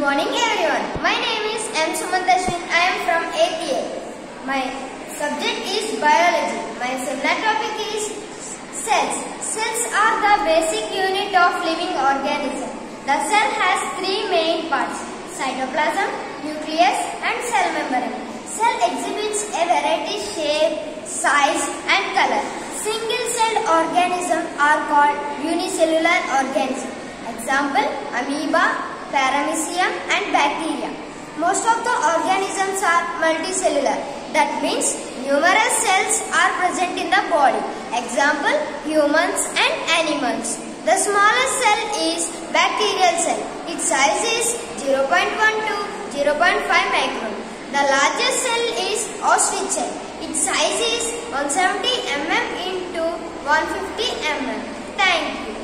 morning everyone. My name is M. Sumantashwin. I am from 8th year. My subject is biology. My seminar topic is cells. Cells are the basic unit of living organism. The cell has three main parts: cytoplasm, nucleus and cell membrane. Cell exhibits a variety shape, size and color. Single-celled organisms are called unicellular organisms. Example: amoeba, paramecium and bacteria. Most of the organisms are multicellular. That means numerous cells are present in the body. Example: humans and animals. The smallest cell is bacterial cell. Its size is 0.1 to 0.5 micron. The largest cell is ostrich cell. Its size is 170 mm into 150 mm. Thank you.